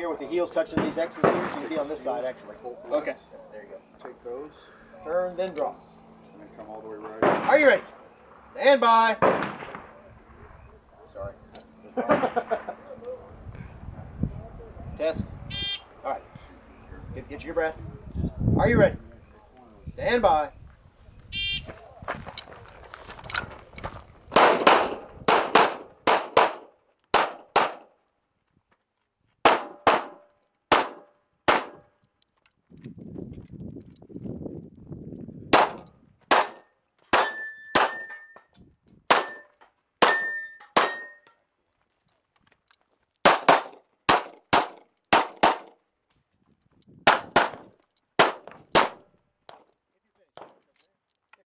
here with the heels touching these X's here, so you'll be on this side actually. Okay. There you go. Take those. Turn, then draw. And then come all the way right. Are you ready? Stand by. Sorry. Test. All right. Get your breath. Are you ready? Stand by.